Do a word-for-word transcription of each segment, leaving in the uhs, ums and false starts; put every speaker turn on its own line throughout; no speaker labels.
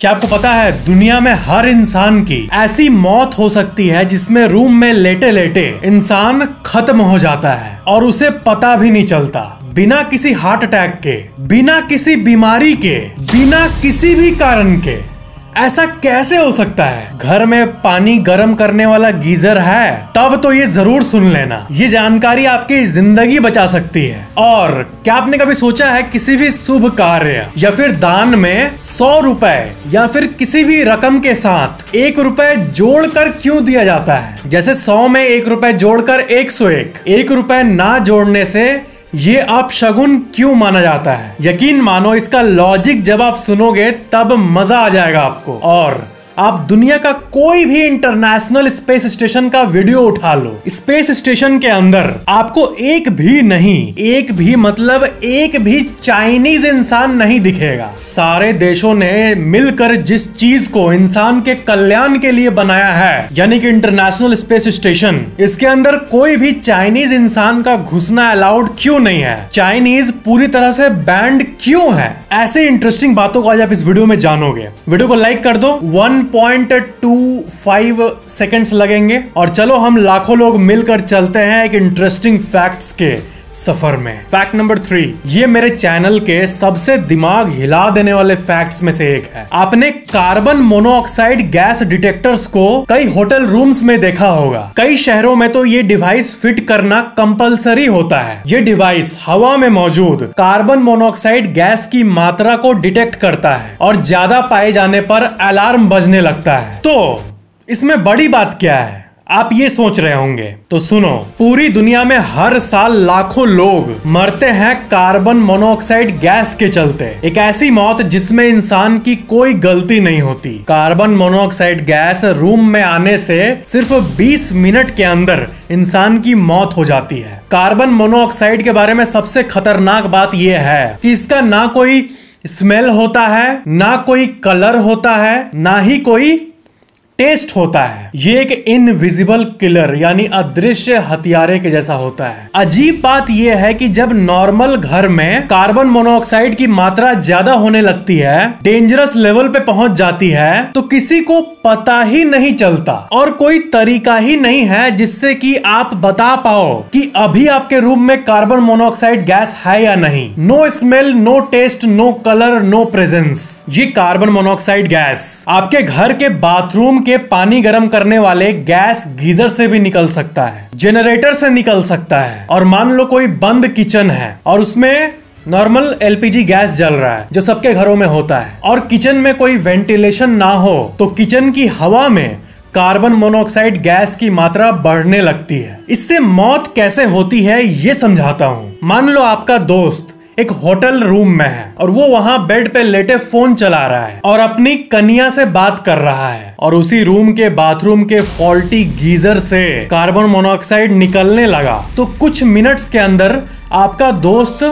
क्या आपको पता है दुनिया में हर इंसान की ऐसी मौत हो सकती है जिसमें रूम में लेटे लेटे इंसान खत्म हो जाता है और उसे पता भी नहीं चलता, बिना किसी हार्ट अटैक के, बिना किसी बीमारी के, बिना किसी भी कारण के। ऐसा कैसे हो सकता है? घर में पानी गर्म करने वाला गीजर है तब तो ये जरूर सुन लेना, ये जानकारी आपकी जिंदगी बचा सकती है। और क्या आपने कभी सोचा है किसी भी शुभ कार्य या फिर दान में सौ रुपए या फिर किसी भी रकम के साथ एक रुपए जोड़कर क्यों दिया जाता है? जैसे सौ में एक रुपए जोड़कर एक सौ एक, एक रुपए ना जोड़ने से ये अपशगुन क्यों माना जाता है? यकीन मानो इसका लॉजिक जब आप सुनोगे तब मजा आ जाएगा आपको। और आप दुनिया का कोई भी इंटरनेशनल स्पेस स्टेशन का वीडियो उठा लो, स्पेस स्टेशन के अंदर आपको एक भी नहीं, एक भी मतलब एक भी चाइनीज इंसान नहीं दिखेगा। सारे देशों ने मिलकर जिस चीज को इंसान के कल्याण के लिए बनाया है, यानी कि इंटरनेशनल स्पेस स्टेशन, इसके अंदर कोई भी चाइनीज इंसान का घुसना अलाउड क्यों नहीं है? चाइनीज पूरी तरह से बैंड क्यों है? ऐसे इंटरेस्टिंग बातों को आज आप इस वीडियो में जानोगे। वीडियो को लाइक कर दो, one point two five seconds लगेंगे और चलो हम लाखों लोग मिलकर चलते हैं एक इंटरेस्टिंग फैक्ट्स के सफर में। फैक्ट नंबर थ्री, ये मेरे चैनल के सबसे दिमाग हिला देने वाले फैक्ट्स में से एक है। आपने कार्बन मोनोऑक्साइड गैस डिटेक्टर्स को कई होटल रूम्स में देखा होगा। कई शहरों में तो ये डिवाइस फिट करना कंपलसरी होता है। ये डिवाइस हवा में मौजूद कार्बन मोनोऑक्साइड गैस की मात्रा को डिटेक्ट करता है और ज्यादा पाए जाने पर अलार्म बजने लगता है। तो इसमें बड़ी बात क्या है आप ये सोच रहे होंगे, तो सुनो। पूरी दुनिया में हर साल लाखों लोग मरते हैं कार्बन मोनोऑक्साइड गैस के चलते। एक ऐसी मौत जिसमें इंसान की कोई गलती नहीं होती। कार्बन मोनोऑक्साइड गैस रूम में आने से सिर्फ बीस मिनट के अंदर इंसान की मौत हो जाती है। कार्बन मोनोऑक्साइड के बारे में सबसे खतरनाक बात यह है कि इसका ना कोई स्मेल होता है, ना कोई कलर होता है, ना ही कोई टेस्ट होता है। ये एक इनविजिबल किलर यानी अदृश्य हथियारे के जैसा होता है। अजीब बात यह है कि जब नॉर्मल घर में कार्बन मोनोऑक्साइड की मात्रा ज्यादा होने लगती है, डेंजरस लेवल पे पहुंच जाती है, तो किसी को पता ही नहीं चलता और कोई तरीका ही नहीं है जिससे कि आप बता पाओ कि अभी आपके रूम में कार्बन मोनोऑक्साइड गैस है या नहीं। No smell, no taste, no colour, no presence. ये कार्बन मोनोऑक्साइड गैस आपके घर के बाथरूम के पानी गर्म करने वाले गैस गीजर से भी निकल सकता है, जनरेटर से निकल सकता है। और मान लो कोई बंद किचन है और उसमें नॉर्मल एलपीजी गैस जल रहा है जो सबके घरों में होता है, और किचन में कोई वेंटिलेशन ना हो तो किचन की हवा में कार्बन मोनोऑक्साइड गैस की मात्रा बढ़ने लगती है। इससे मौत कैसे होती है ये समझाता हूं। मान लो आपका दोस्त एक होटल रूम में है और वो वहां बेड पे लेटे फोन चला रहा है और अपनी कन्या से बात कर रहा है, और उसी रूम के बाथरूम के फॉल्टी गीजर से कार्बन मोनोऑक्साइड निकलने लगा। तो कुछ मिनट्स के अंदर आपका दोस्त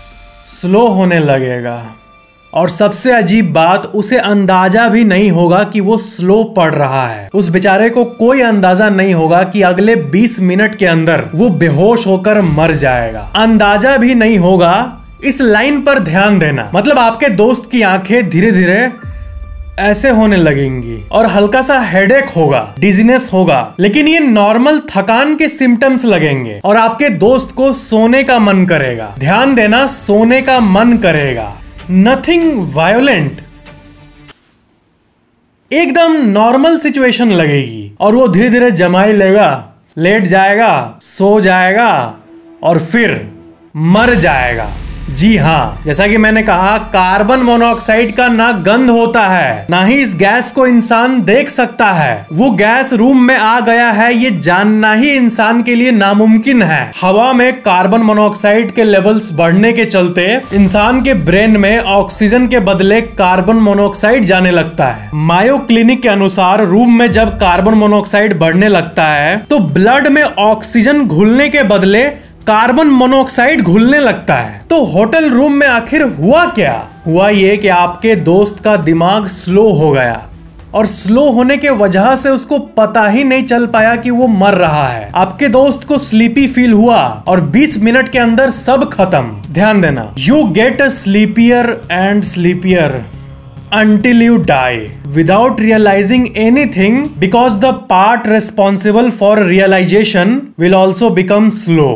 स्लो होने लगेगा और सबसे अजीब बात, उसे अंदाजा भी नहीं होगा कि वो स्लो पड़ रहा है। उस बेचारे को कोई अंदाजा नहीं होगा कि अगले बीस मिनट के अंदर वो बेहोश होकर मर जाएगा। अंदाजा भी नहीं होगा। इस लाइन पर ध्यान देना, मतलब आपके दोस्त की आंखें धीरे धीरे ऐसे होने लगेंगी और हल्का सा हेडेक होगा, डिजीनेस होगा, लेकिन ये नॉर्मल थकान के सिम्टम्स लगेंगे और आपके दोस्त को सोने का मन करेगा। ध्यान देना, सोने का मन करेगा, नथिंग वायोलेंट, एकदम नॉर्मल सिचुएशन लगेगी और वो धीरे धीरे जमाई लेगा, लेट जाएगा, सो जाएगा और फिर मर जाएगा। जी हाँ, जैसा कि मैंने कहा, कार्बन मोनोऑक्साइड का ना गंध होता है, ना ही इस गैस को इंसान देख सकता है। वो गैस रूम में आ गया है ये जानना ही इंसान के लिए नामुमकिन है। हवा में कार्बन मोनोऑक्साइड के लेवल्स बढ़ने के चलते इंसान के ब्रेन में ऑक्सीजन के बदले कार्बन मोनोऑक्साइड जाने लगता है। मायो क्लिनिक के अनुसार रूम में जब कार्बन मोनोऑक्साइड बढ़ने लगता है तो ब्लड में ऑक्सीजन घुलने के बदले कार्बन मोनोऑक्साइड घुलने लगता है। तो होटल रूम में आखिर हुआ क्या? हुआ ये कि आपके दोस्त का दिमाग स्लो हो गया और स्लो होने के वजह से उसको पता ही नहीं चल पाया कि वो मर रहा है। आपके दोस्त को स्लीपी फील हुआ और बीस मिनट के अंदर सब खत्म। ध्यान देना, you get sleepier and sleepier until you die without realizing anything because the part responsible for realization will also become slow।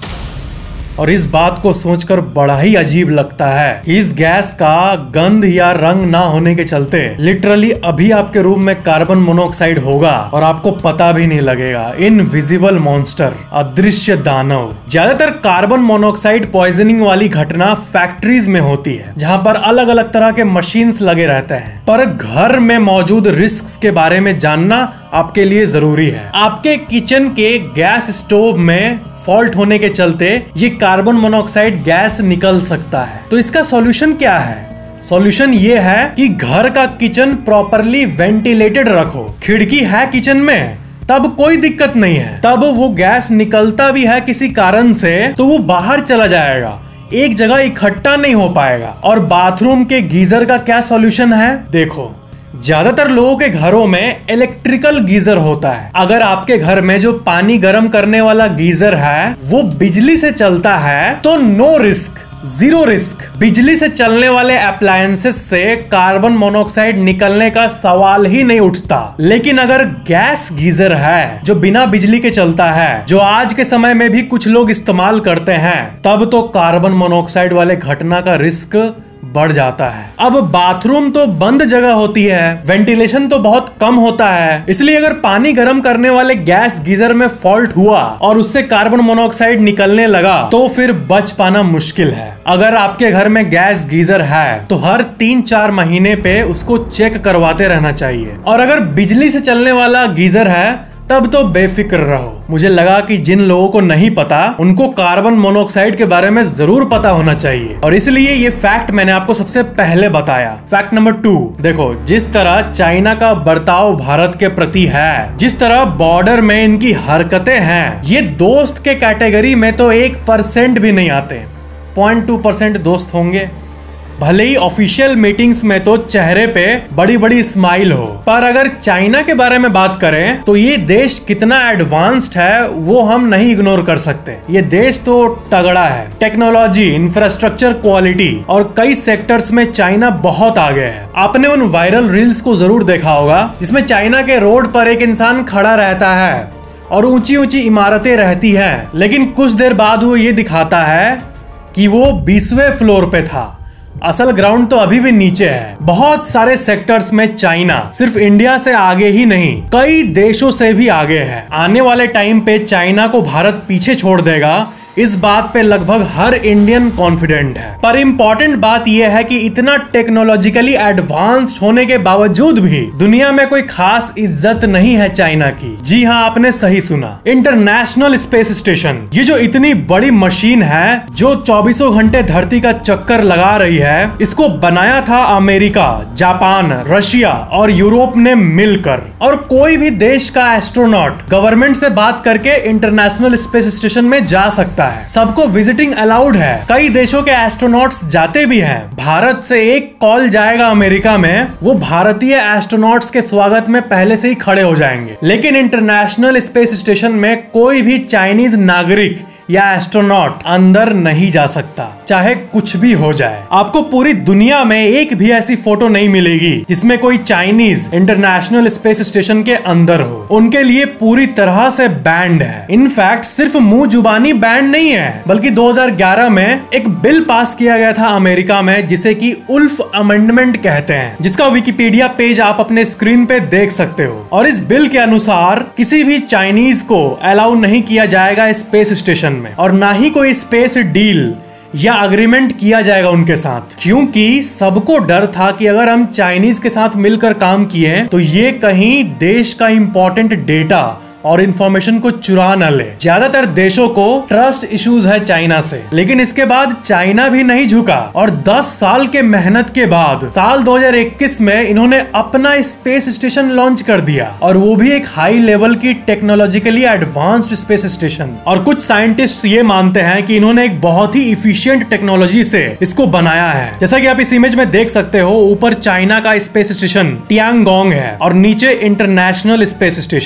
और इस बात को सोचकर बड़ा ही अजीब लगता है कि इस गैस का गंध या रंग ना होने के चलते लिटरली अभी आपके रूम में कार्बन मोनोऑक्साइड होगा और आपको पता भी नहीं लगेगा। इनविजिबल मॉन्स्टर, अदृश्य दानव। ज्यादातर कार्बन मोनोऑक्साइड पॉइजनिंग वाली घटना फैक्ट्रीज में होती है, जहाँ पर अलग अलग तरह के मशीन्स लगे रहते हैं। पर घर में मौजूद रिस्क के बारे में जानना आपके लिए जरूरी है। आपके किचन के गैस स्टोव में फॉल्ट होने के चलते ये कार्बन मोनोऑक्साइड गैस निकल सकता है। तो इसका सॉल्यूशन क्या है? सॉल्यूशन ये है कि घर का किचन प्रॉपरली वेंटिलेटेड रखो। खिड़की है किचन में तब कोई दिक्कत नहीं है, तब वो गैस निकलता भी है किसी कारण से तो वो बाहर चला जाएगा, एक जगह इकट्ठा नहीं हो पाएगा। और बाथरूम के गीजर का क्या सॉल्यूशन है? देखो, ज्यादातर लोगों के घरों में इलेक्ट्रिकल गीजर होता है। अगर आपके घर में जो पानी गर्म करने वाला गीजर है वो बिजली से चलता है तो नो रिस्क, जीरो रिस्क। बिजली से चलने वाले अप्लायंसेस से कार्बन मोनोऑक्साइड निकलने का सवाल ही नहीं उठता। लेकिन अगर गैस गीजर है जो बिना बिजली के चलता है, जो आज के समय में भी कुछ लोग इस्तेमाल करते हैं, तब तो कार्बन मोनोऑक्साइड वाले घटना का रिस्क बढ़ जाता है। अब बाथरूम तो बंद जगह होती है, वेंटिलेशन तो बहुत कम होता है, इसलिए अगर पानी गर्म करने वाले गैस गीजर में फॉल्ट हुआ और उससे कार्बन मोनोऑक्साइड निकलने लगा तो फिर बच पाना मुश्किल है। अगर आपके घर में गैस गीजर है तो हर तीन चार महीने पे उसको चेक करवाते रहना चाहिए। और अगर बिजली से चलने वाला गीजर है तब तो बेफिक्र रहो। मुझे लगा कि जिन लोगों को नहीं पता उनको कार्बन मोनोऑक्साइड के बारे में जरूर पता होना चाहिए, और इसलिए ये फैक्ट मैंने आपको सबसे पहले बताया। फैक्ट नंबर टू, देखो, जिस तरह चाइना का बर्ताव भारत के प्रति है, जिस तरह बॉर्डर में इनकी हरकतें हैं, ये दोस्त के कैटेगरी में तो एक परसेंट भी नहीं आते। पॉइंट टू परसेंट दोस्त होंगे। भले ही ऑफिशियल मीटिंग्स में तो चेहरे पे बड़ी बड़ी स्माइल हो, पर अगर चाइना के बारे में बात करें तो ये देश कितना एडवांस्ड है वो हम नहीं इग्नोर कर सकते। ये देश तो तगड़ा है। टेक्नोलॉजी, इंफ्रास्ट्रक्चर, क्वालिटी और कई सेक्टर्स में चाइना बहुत आगे है। आपने उन वायरल रील्स को जरूर देखा होगा जिसमें चाइना के रोड पर एक इंसान खड़ा रहता है और ऊंची ऊंची इमारतें रहती हैं, लेकिन कुछ देर बाद वो ये दिखाता है कि वो बीसवें फ्लोर पे था। असल ग्राउंड तो अभी भी नीचे है। बहुत सारे सेक्टर्स में चाइना सिर्फ इंडिया से आगे ही नहीं, कई देशों से भी आगे है। आने वाले टाइम पे चाइना को भारत पीछे छोड़ देगा, इस बात पे लगभग हर इंडियन कॉन्फिडेंट है। पर इम्पोर्टेंट बात यह है कि इतना टेक्नोलॉजिकली एडवांस्ड होने के बावजूद भी दुनिया में कोई खास इज्जत नहीं है चाइना की। जी हाँ, आपने सही सुना, इंटरनेशनल स्पेस स्टेशन। ये जो इतनी बड़ी मशीन है जो चौबीसों घंटे धरती का चक्कर लगा रही है, इसको बनाया था अमेरिका, जापान, रशिया और यूरोप ने मिलकर। और कोई भी देश का एस्ट्रोनॉट गवर्नमेंट से बात करके इंटरनेशनल स्पेस स्टेशन में जा सकता है। सबको विजिटिंग अलाउड है। कई देशों के एस्ट्रोनॉट्स जाते भी हैं। भारत से एक कॉल जाएगा अमेरिका में, वो भारतीय एस्ट्रोनॉट्स के स्वागत में पहले से ही खड़े हो जाएंगे। लेकिन इंटरनेशनल स्पेस स्टेशन में कोई भी चाइनीज नागरिक या एस्ट्रोनॉट अंदर नहीं जा सकता, चाहे कुछ भी हो जाए। आपको पूरी दुनिया में एक भी ऐसी फोटो नहीं मिलेगी जिसमें कोई चाइनीज इंटरनेशनल स्पेस स्टेशन के अंदर हो। उनके लिए पूरी तरह से बैंड है। इनफैक्ट सिर्फ मुंह जुबानी बैंड नहीं है, बल्कि दो हज़ार ग्यारह में एक बिल पास किया गया था अमेरिका में जिसे कि उल्फ अमेंडमेंट कहते हैं, जिसका विकिपीडिया पेज आप अपने स्क्रीन पे देख सकते हो। और इस बिल के अनुसार किसी भी चाइनीज को अलाउ नहीं किया जाएगा स्पेस स्टेशन में, और ना ही कोई स्पेस डील या अग्रीमेंट किया जाएगा उनके साथ, क्योंकि सबको डर था कि अगर हम चाइनीज के साथ मिलकर काम किए तो ये कहीं देश का इंपॉर्टेंट डेटा और इंफॉर्मेशन को चुरा न ले। ज्यादातर देशों को ट्रस्ट इश्यूज है चाइना से, लेकिन इसके बाद चाइना भी नहीं झुका और दस साल के मेहनत के बाद साल दो हज़ार इक्कीस में इन्होंने अपना स्पेस स्टेशन लॉन्च कर दिया, और वो भी एक हाई लेवल की टेक्नोलॉजिकली एडवांस्ड स्पेस स्टेशन। और कुछ साइंटिस्ट ये मानते हैं कि इन्होंने एक बहुत ही इफिशियंट टेक्नोलॉजी से इसको बनाया है। जैसा कि आप इस इमेज में देख सकते हो, ऊपर चाइना का स्पेस स्टेशन टियांगोंग है और नीचे इंटरनेशनल स्पेस स्टेशन,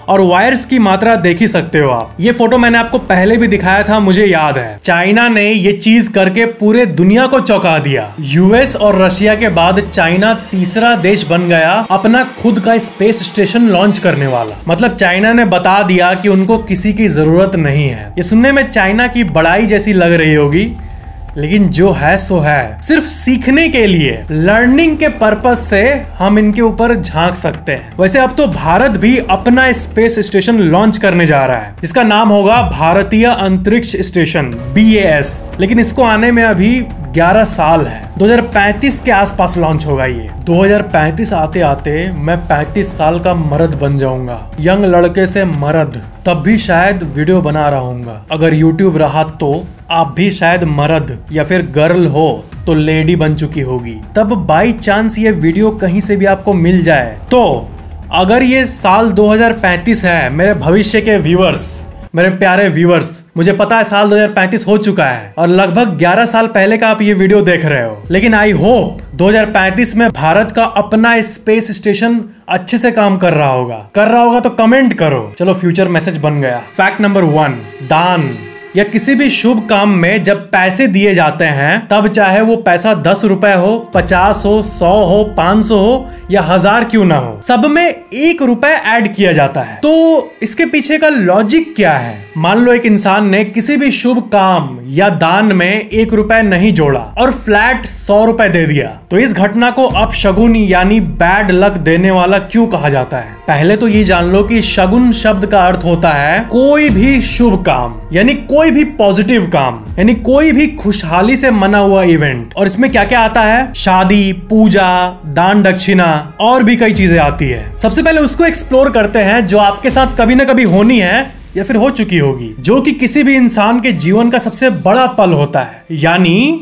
और वायर्स की मात्रा देख ही सकते हो आप। ये फोटो मैंने आपको पहले भी दिखाया था, मुझे याद है। चाइना ने ये चीज करके पूरे दुनिया को चौंका दिया। यूएस और रशिया के बाद चाइना तीसरा देश बन गया अपना खुद का स्पेस स्टेशन लॉन्च करने वाला। मतलब चाइना ने बता दिया कि उनको किसी की जरूरत नहीं है। ये सुनने में चाइना की बड़ाई जैसी लग रही होगी, लेकिन जो है सो है। सिर्फ सीखने के लिए, लर्निंग के पर्पस से हम इनके ऊपर झांक सकते हैं। वैसे अब तो भारत भी अपना स्पेस स्टेशन लॉन्च करने जा रहा है, जिसका नाम होगा भारतीय अंतरिक्ष स्टेशन बी ए एस। लेकिन इसको आने में अभी ग्यारह साल है। दो हज़ार पैंतीस के आसपास लॉन्च होगा ये। दो हज़ार पैंतीस आते आते मैं पैंतीस साल का मर्द बन जाऊंगा, यंग लड़के से मर्द। तब भी शायद वीडियो बना रहा हूँगा। अगर यूट्यूब रहा तो आप भी शायद मर्द या फिर गर्ल हो तो लेडी बन चुकी होगी। तब बाई चांस ये वीडियो कहीं से भी आपको मिल जाए तो अगर ये साल दो हज़ार पैंतीस है, मेरे भविष्य के व्यूअर्स, मेरे प्यारे व्यूअर्स, मुझे पता है साल दो हज़ार पैंतीस हो चुका है और लगभग ग्यारह साल पहले का आप ये वीडियो देख रहे हो। लेकिन आई होप दो हज़ार पैंतीस में भारत का अपना स्पेस स्टेशन अच्छे से काम कर रहा होगा। कर रहा होगा तो कमेंट करो। चलो, फ्यूचर मैसेज बन गया। फैक्ट नंबर वन, दान या किसी भी शुभ काम में जब पैसे दिए जाते हैं, तब चाहे वो पैसा दस रुपए हो, पचास हो, सौ हो, पांच सौ हो या हजार क्यों ना हो, सब में एक रुपए ऐड किया जाता है। तो इसके पीछे का लॉजिक क्या है? मान लो एक इंसान ने किसी भी शुभ काम या दान में एक रुपए नहीं जोड़ा और फ्लैट सौ रुपए दे दिया, तो इस घटना को अपशगुन यानी बैड लक देने वाला क्यों कहा जाता है? पहले तो ये जान लो कि शगुन शब्द का अर्थ होता है कोई भी शुभ काम, यानी कोई भी पॉजिटिव काम, यानी कोई भी खुशहाली से मना हुआ इवेंट। और इसमें क्या क्या आता है? शादी, पूजा, दान दक्षिणा और भी कई चीजें आती है। सबसे पहले उसको एक्सप्लोर करते हैं जो आपके साथ कभी ना कभी होनी है या फिर हो चुकी होगी, जो कि किसी भी इंसान के जीवन का सबसे बड़ा पल होता है, यानी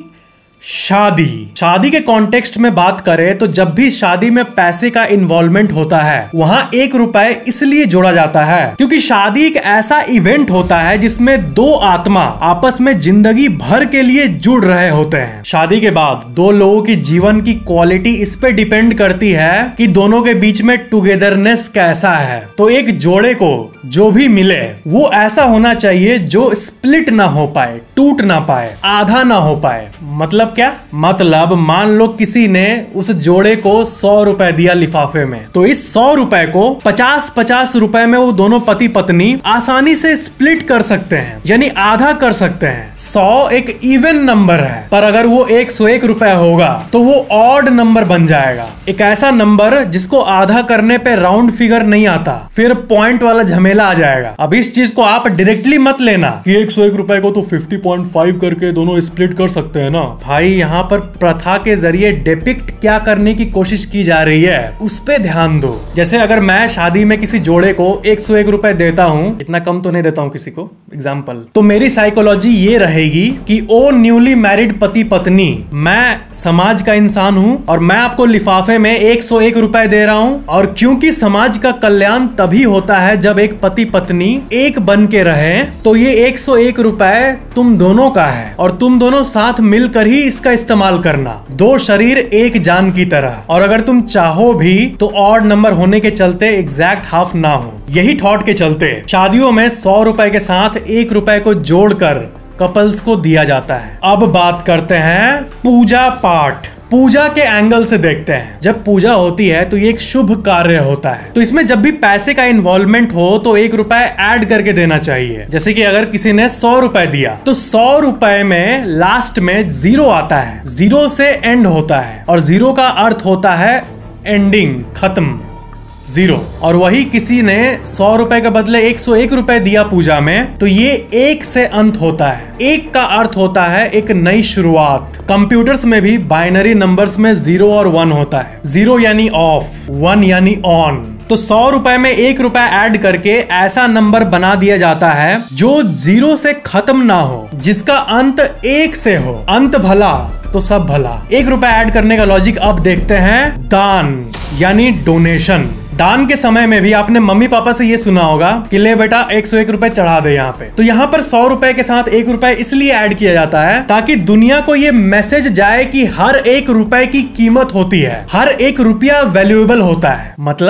शादी। शादी के कॉन्टेक्स्ट में बात करें तो जब भी शादी में पैसे का इन्वॉल्वमेंट होता है, वहां एक रुपए इसलिए जोड़ा जाता है क्योंकि शादी एक ऐसा इवेंट होता है जिसमें दो आत्मा आपस में जिंदगी भर के लिए जुड़ रहे होते हैं। शादी के बाद दो लोगों की जीवन की क्वालिटी इस पे डिपेंड करती है कि दोनों के बीच में टुगेदरनेस कैसा है। तो एक जोड़े को जो भी मिले वो ऐसा होना चाहिए जो स्प्लिट ना हो पाए, टूट ना पाए, आधा ना हो पाए। मतलब क्या? मतलब मान लो किसी ने उस जोड़े को सौ रुपए दिया लिफाफे में, तो इस सौ रुपए को पचास पचास रुपए में वो दोनों पति पत्नी आसानी से स्प्लिट कर सकते हैं, यानी आधा कर सकते हैं। सौ एक इवन नंबर है, पर अगर वो एक सौ एक रुपए होगा तो वो ऑड नंबर बन जाएगा। एक ऐसा नंबर जिसको आधा करने पे राउंड फिगर नहीं आता, फिर पॉइंट वाला झमेला आ जाएगा। अब इस चीज को आप डायरेक्टली मत लेना कि एक सौ एक रुपए को तो पचास पॉइंट पाँच करके दोनों स्प्लिट कर सकते हैं ना भाई। यहाँ पर प्रथा के जरिए डिपिक्ट क्या करने की कोशिश की जा रही है उस पे ध्यान दो। जैसे अगर मैं शादी में किसी जोड़े को एक सौ एक रुपए देता हूँ, इतना कम तो नहीं देता हूँ किसी को, एग्जाम्पल, तो मेरी साइकोलॉजी ये रहेगी कि ओ न्यूली मैरिड पति पत्नी, मैं समाज का इंसान हूँ और मैं आपको लिफाफे में एक सौ एक रुपए दे रहा हूँ। और क्योंकि समाज का कल्याण तभी होता है जब एक पति पत्नी एक बन के रहे, तो ये एक सौ एक रुपए तुम दोनों का है और तुम दोनों साथ मिलकर ही इसका इस्तेमाल करना, दो शरीर एक जान की तरह। और अगर तुम चाहो भी तो ऑड नंबर होने के चलते एग्जैक्ट हाफ ना हो। यही थॉट के चलते शादियों में सौ रुपए के साथ एक रुपए को जोड़कर कपल्स को दिया जाता है। अब बात करते हैं पूजा पाठ। पूजा के एंगल से देखते हैं। जब पूजा होती है तो ये एक शुभ कार्य होता है, तो इसमें जब भी पैसे का इन्वॉल्वमेंट हो तो एक रुपए ऐड करके देना चाहिए। जैसे कि अगर किसी ने सौ रुपए दिया तो सौ रुपए में लास्ट में जीरो आता है, जीरो से एंड होता है और जीरो का अर्थ होता है एंडिंग, खत्म, जीरो। और वही किसी ने सौ रुपए के बदले एक सौ एक रुपए दिया पूजा में, तो ये एक से अंत होता है। एक का अर्थ होता है एक नई शुरुआत। कंप्यूटर्स में भी बाइनरी नंबर्स में जीरो और वन होता है। जीरो यानी ऑफ, वन यानी ऑन। तो सौ रुपए में एक रुपए ऐड करके ऐसा नंबर बना दिया जाता है जो जीरो से खत्म ना हो, जिसका अंत एक से हो। अंत भला तो सब भला। एक रुपए ऐड करने का लॉजिक अब देखते हैं दान यानी डोनेशन। दान के समय में भी आपने मम्मी पापा से ये सुना होगा कि ले बेटा एक सौ एक रुपए चढ़ा दे यहाँ पे। तो यहाँ पर सौ रुपए के साथ एक रुपए इसलिए ऐड किया जाता है ताकि दुनिया को ये मैसेज जाए कि हर एक रुपए की कीमत होती है, हर एक रुपया वैल्यूएबल होता है। मतलब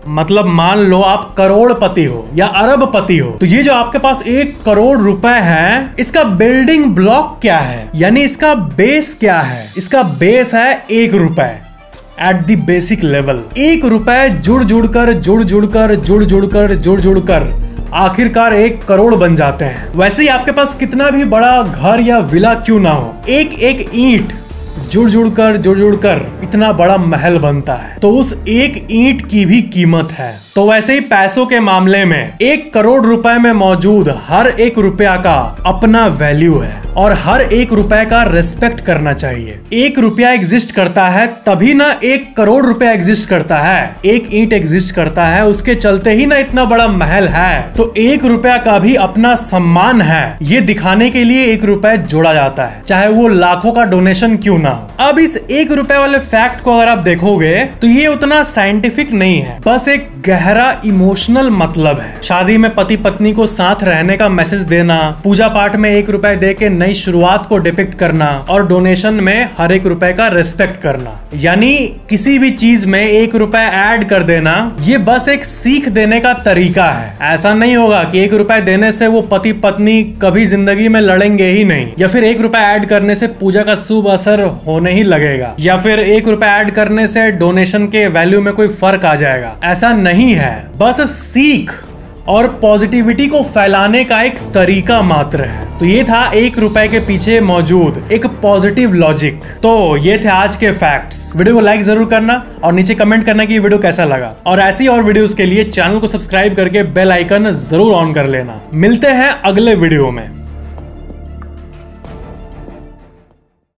मतलब मान लो आप करोड़पति हो या अरबपति हो, तो ये जो आपके पास एक करोड़ रुपए है, इसका बिल्डिंग ब्लॉक क्या है, यानी इसका बेस क्या है? इसका बेस है एक रुपए। एट द बेसिक लेवल एक रुपए जुड़ जुड़ कर जुड़ जुड़ कर जुड़ जुड़ कर जुड़ जुड़ कर आखिरकार एक करोड़ बन जाते हैं। वैसे ही आपके पास कितना भी बड़ा घर या विला क्यों ना हो, एक एक ईंट जुड़ जुड़ कर जुड़ जुड़ कर इतना बड़ा महल बनता है। तो उस एक ईंट की भी कीमत है। तो वैसे ही पैसों के मामले में एक करोड़ रुपए में मौजूद हर एक रुपया का अपना वैल्यू है और हर एक रुपए का रिस्पेक्ट करना चाहिए। एक रुपया एग्जिस्ट करता है तभी ना एक करोड़ रुपया एग्जिस्ट करता है। एक ईंट एग्जिस्ट करता है, उसके चलते ही ना इतना बड़ा महल है। तो एक रुपया का भी अपना सम्मान है, ये दिखाने के लिए एक रुपया जोड़ा जाता है, चाहे वो लाखों का डोनेशन क्यों ना हो। अब इस एक रुपए वाले फैक्ट को अगर आप देखोगे तो ये उतना साइंटिफिक नहीं है, बस एक गहरा इमोशनल मतलब है। शादी में पति पत्नी को साथ रहने का मैसेज देना, पूजा पाठ में एक रुपए दे के नई शुरुआत को डिपिक्ट करना और डोनेशन में हर एक रुपए का रिस्पेक्ट करना, यानी किसी भी चीज में एक रुपए ऐड कर देना, ये बस एक सीख देने का तरीका है। ऐसा नहीं होगा कि एक रुपए देने से वो पति पत्नी कभी जिंदगी में लड़ेंगे ही नहीं, या फिर एक रुपए ऐड करने से पूजा का शुभ असर होने ही लगेगा, या फिर एक रुपए ऐड करने से डोनेशन के वैल्यू में कोई फर्क आ जाएगा। ऐसा नहीं है, बस सीख और पॉजिटिविटी को फैलाने का एक तरीका मात्र है। तो ये था एक रुपए के पीछे मौजूद एक पॉजिटिव लॉजिक। तो ये थे आज के फैक्ट्स। वीडियो को लाइक जरूर करना और नीचे कमेंट करना कि ये वीडियो कैसा लगा, और ऐसी और वीडियोस के लिए चैनल को सब्सक्राइब करके बेल आइकन जरूर ऑन कर लेना। मिलते हैं अगले वीडियो में।